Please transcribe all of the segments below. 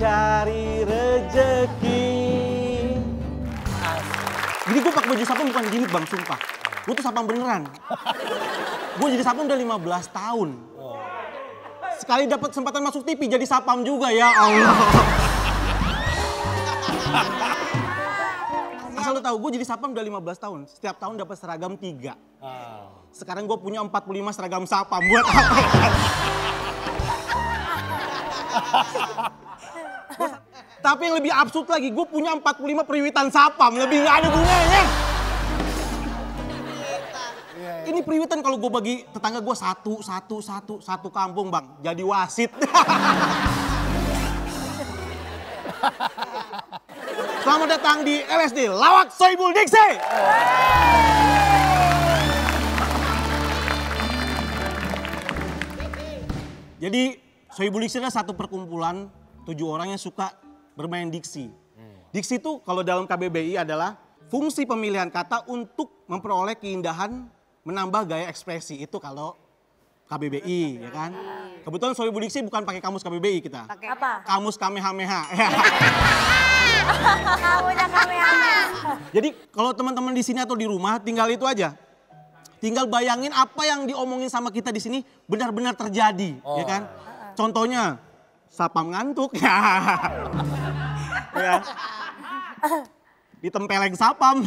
cari rezeki. Jadi gue pakai baju sapam bukan gimmick bang, sumpah. Gue tuh sapam beneran. Gue jadi sapam udah 15 tahun. Sekali dapat kesempatan masuk TV jadi sapam juga, ya Allah. Asal lu tahu, gue jadi sapam udah 15 tahun. Setiap tahun dapat seragam 3. Sekarang gue punya 45 seragam sapam. Buat apa? Tapi yang lebih absurd lagi, gue punya 45 periwitan sapam. Lebih gak ada gunanya. Ini periwitan kalau gue bagi tetangga gue satu kampung bang. Jadi wasit. Selamat datang di LSD, Lawak Sohibul Diksi. Jadi Sohibul Diksi adalah satu perkumpulan 7 orang yang suka bermain diksi. Diksi itu kalau dalam KBBI adalah fungsi pemilihan kata untuk memperoleh keindahan, menambah gaya ekspresi. Itu kalau KBBI, ya kan? Kebetulan Sohibul Diksi bukan pakai kamus KBBI kita. Pakai apa? Kamus Kamehameha. Kamunya Kamehameha. Jadi kalau teman-teman di sini atau di rumah tinggal itu aja. Tinggal bayangin apa yang diomongin sama kita di sini benar-benar terjadi, ya kan? Contohnya, sapam ngantuk. Ya. Ditempeleng sapam.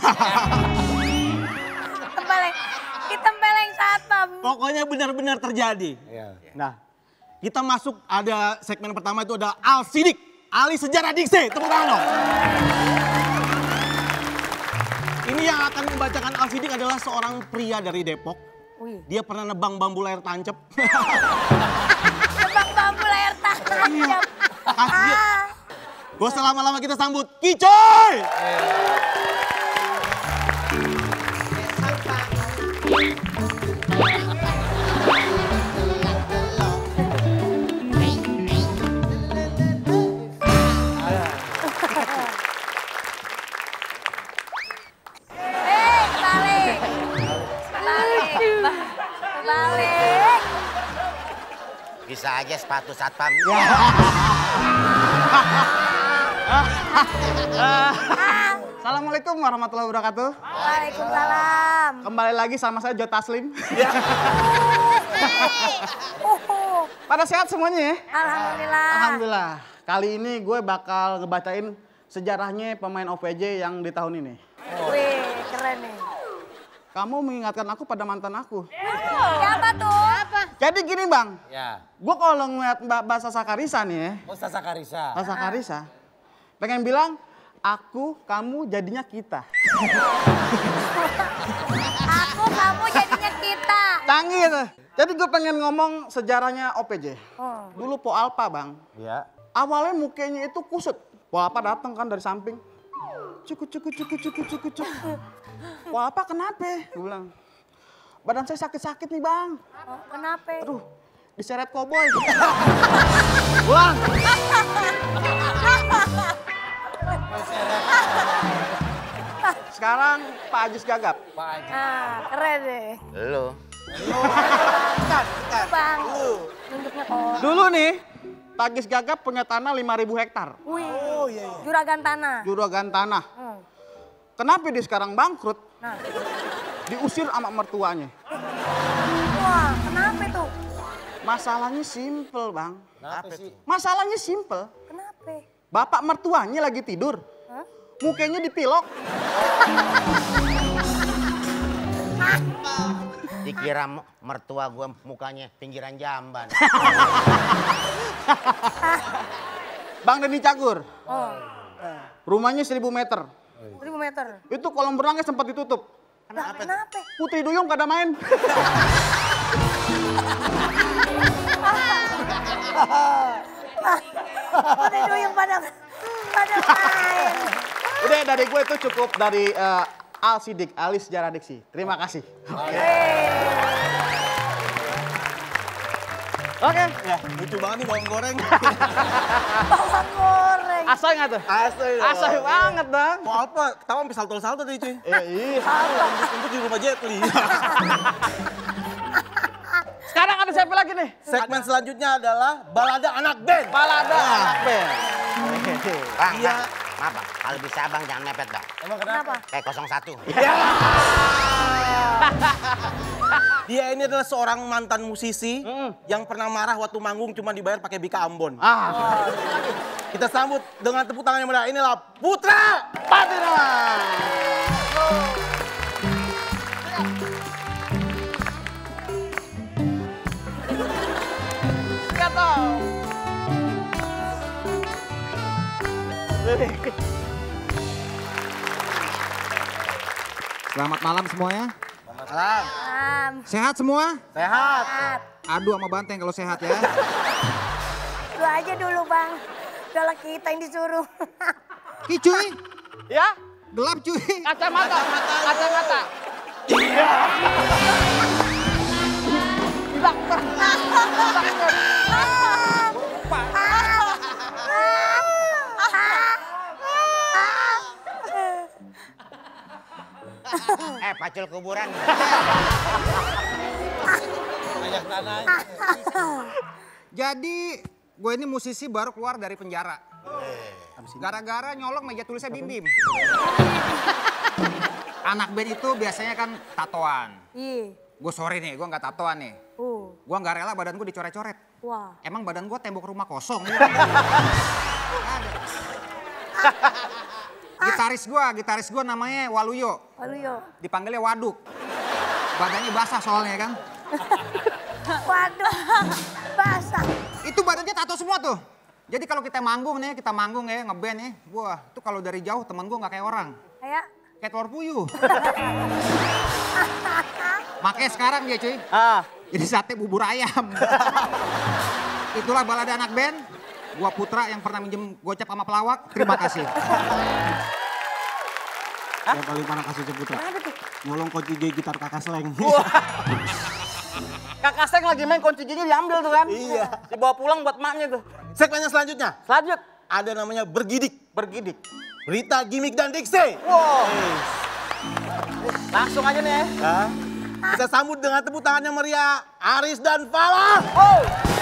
Ditempeleng sapam. Pokoknya benar-benar terjadi. Nah, kita masuk ada segmen pertama itu ada Al-Sidik, ahli sejarah diksi. Tepuk tangan dong. Ini yang akan membacakan Al-Sidik adalah seorang pria dari Depok. Dia pernah nebang bambu layar tancap. Nebang bambu layar tancap. Gak usah lama-lama kita sambut Kicoy. Balik. Bisa aja sepatu satpam. Assalamualaikum warahmatullahi wabarakatuh. Waalaikumsalam. Kembali lagi sama saya Jo Taslim. Pada sehat semuanya ya? Alhamdulillah. Alhamdulillah. Kali ini gue bakal ngebacain sejarahnya pemain OVJ yang di tahun ini. Wih, keren nih. Kamu mengingatkan aku pada mantan aku. Siapa tuh? Jadi gini bang, Ya. gue kalau ngeliat Mbak Sasa Karisa nih ya. Oh, Sasa Karisa. Sasa Karisa. Pengen bilang, aku, kamu, jadinya kita. Aku, kamu jadinya kita. Canggih tuh. Jadi gue pengen ngomong sejarahnya OPJ. Dulu Po Alpa bang. Ya. Awalnya mukanya itu kusut. Po Alpa datang kan dari samping. Cukup. Po Alpa kenapa? Gue bilang, badan saya sakit-sakit nih bang. Oh, kenapa? Aduh, diseret koboi. Pulang. Sekarang Pak Ajis Gagap. Pak Haji. Keren deh. Lu. Bang. Nunjuknya kok. Dulu nih, Pak Ajis Gagap punya tanah 5.000 hektar. Wih. Juragan tanah. Juragan tanah. Kenapa dia sekarang bangkrut? Nah. Diusir sama mertuanya. Wah, kenapa tuh? Masalahnya simple bang. Kenapa sih? Masalahnya simple. Kenapa? Bapak mertuanya lagi tidur. Mukanya dipilok. Dikira mertua gue mukanya pinggiran jamban. Bang Denny Cagur. Rumahnya 1.000 meter. 1.000 meter. Itu kolam berenangnya sempat ditutup. Kenapa? Putri Duyung gak ada main. Putri Duyung pada main. Udah dari gue itu cukup dari Al-Sidik, ahli sejarah diksi. Terima kasih. Oke. Ya, lucu banget nih bawang goreng. Bawang goreng. Asoy nggak tuh? Asoy dong. Asoy banget bang. Mau apa? Ketawa sampai salto-salto tadi cuy. Iya. Untuk di rumah Jet Li. Sekarang ada siapa lagi nih? Segmen selanjutnya adalah balada anak band. Balada anak band. Bang, Iya. bang, maaf bang, kalau bisa abang jangan mepet bang. Emang Kenapa? Kayak 01. Dia ini adalah seorang mantan musisi yang pernah marah waktu manggung cuma dibayar pakai Bika Ambon. Kita sambut dengan tepuk tangan yang meriah. Inilah Putra Patirawan. Selamat malam semuanya. Salam. Sehat semua? Sehat. Adu sama banteng kalau sehat ya. Lu aja dulu bang. Kalau kita yang disuruh. Ki cuy, Ya, gelap cuy. kacamata. Kacamata. Pacul kuburan. Jadi gue ini musisi baru keluar dari penjara. Gara-gara nyolong meja tulisnya Bim Bim. Anak band itu biasanya kan tatoan. Iya. Gue sorry nih, gue nggak tatoan nih. Gue nggak rela badan gue dicoret-coret. Wah. Emang badan gue tembok rumah kosong. Gitaris gue namanya Waluyo. Waluyo. Dipanggilnya Waduk. Badannya basah soalnya kan. Waduh. Basah. Itu badannya tato semua tuh. Jadi kalau kita manggung ya ngeband ya. Wah, itu kalau dari jauh temen gue nggak kayak orang. Kayak telur puyuh. Makanya sekarang dia cuy. Jadi sate bubur ayam. Itulah balada anak band. Gua Putra yang pernah minjem gocap sama pelawak. Terima kasih. Yang paling parah kasusnya Putra. Nyolong kunci gitar kakak Sleng. Kakak Seng lagi main kunci giginya diambil tuh kan. Iya. Dibawa pulang buat maknya tuh. Segmen yang selanjutnya Selanjut. ada namanya Bergidik. Bergidik. Berita, gimmick, dan diksi. Wow. Langsung aja nih ya. Hah? Kita sambut dengan tepuk tangan yang meriah, Aris dan Falah. Oh.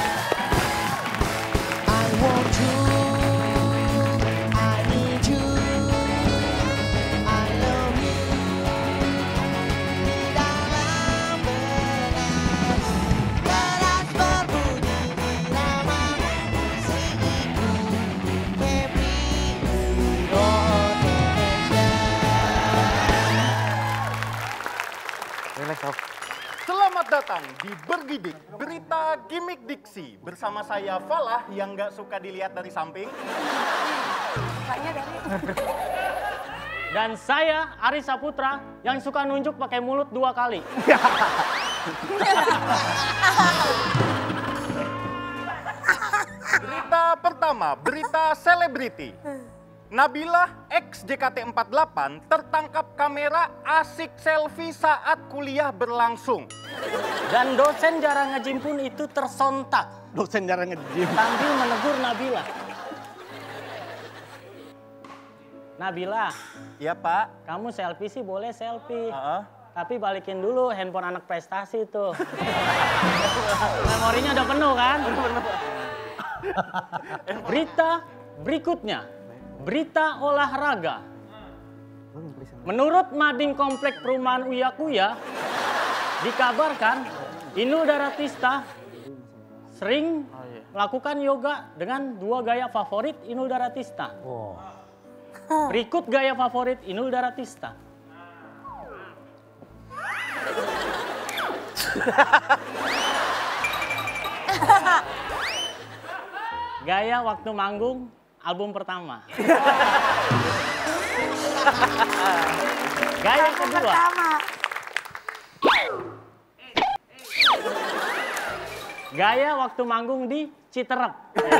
Selamat datang di Bergidik, berita gimmick diksi. Bersama saya Falah yang nggak suka dilihat dari samping. Mukanya dari. Dan saya Aris Saputra yang suka nunjuk pakai mulut 2 kali. Berita pertama, berita selebriti. Nabila ex JKT48 tertangkap kamera asik selfie saat kuliah berlangsung. Dan dosen jarang nge-gym pun itu tersontak Dosen jarang nge-gym. sambil menegur Nabila. Nabila, Iya Pak. kamu selfie sih boleh selfie. Heeh. Tapi balikin dulu handphone anak prestasi tuh. Memorinya udah penuh kan? Berita berikutnya. Berita olahraga. Menurut Mading Komplek Perumahan Uya Kuya, dikabarkan Inul Daratista sering melakukan yoga dengan 2 gaya favorit Inul Daratista. Berikut gaya favorit Inul Daratista. Gaya waktu manggung album pertama. Gaya kedua. Pertama. Gaya waktu manggung di Citerep.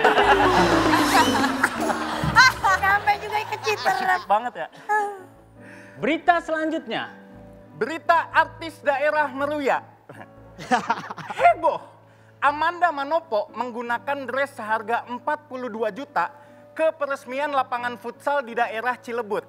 Sampai juga ke Citerep. Banget ya. Berita selanjutnya. Berita artis daerah Meruya. Heboh. Amanda Manopo menggunakan dress seharga 42 juta ke peresmian lapangan futsal di daerah Cilebut.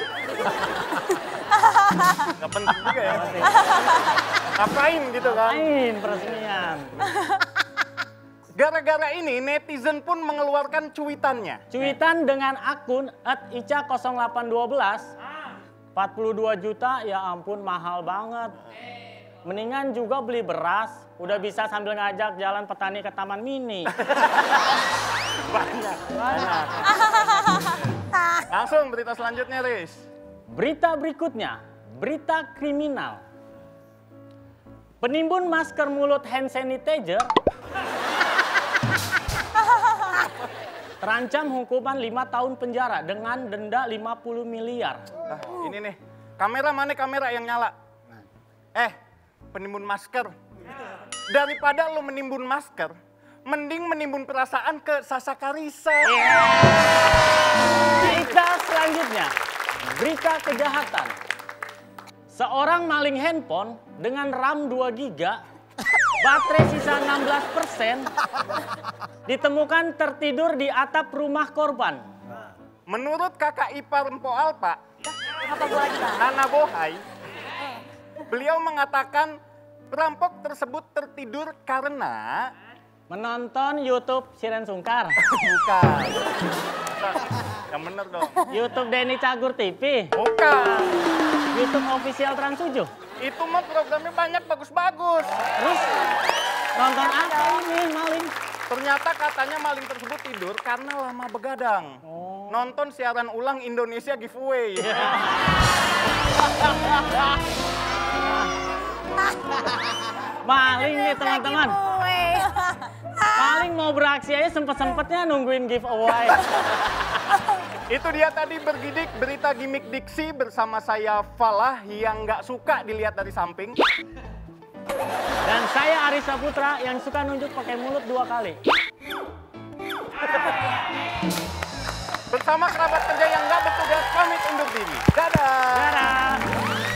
Gak penting juga ya. Ngapain gitu kan? Main peresmian. Gara-gara ini netizen pun mengeluarkan cuitannya. Cuitan dengan akun @ica0812. 42 juta, ya ampun mahal banget. Mendingan juga beli beras, udah bisa sambil ngajak jalan petani ke Taman Mini. Banyak. Langsung berita selanjutnya, Riz. Berita berikutnya, berita kriminal. Penimbun masker mulut hand sanitizer terancam hukuman 5 tahun penjara dengan denda 50 miliar. Nah, ini nih, kamera mana kamera yang nyala? Penimbun masker. Daripada lo menimbun masker, mending menimbun perasaan ke Sasa Karisa. Berita selanjutnya, berita kejahatan. Seorang maling handphone dengan RAM 2 GB, baterai sisa 16%, ditemukan tertidur di atap rumah korban. Menurut kakak ipar Mpo Alpa, Apa gua lagi, Bang? Nana Bohai, beliau mengatakan perampok tersebut tertidur karena Menonton YouTube Siren Sungkar, bukan. Yang bener dong. YouTube Denny Cagur TV, Bukan. YouTube Official Trans 7. Itu mah programnya banyak bagus-bagus. Terus nonton apa ini maling? Ternyata katanya maling tersebut tidur karena lama begadang. Nonton siaran ulang Indonesia giveaway. Maling nih teman-teman. Giveaway. Maling mau beraksi aja sempet-sempetnya nungguin giveaway. Itu dia tadi bergidik berita gimmick diksi bersama saya Falah yang nggak suka dilihat dari samping. Dan saya Arisa Putra yang suka nunjuk pakai mulut 2 kali. Bersama kerabat kerja yang nggak bertugas pamit undur diri. Dadah. Dadah.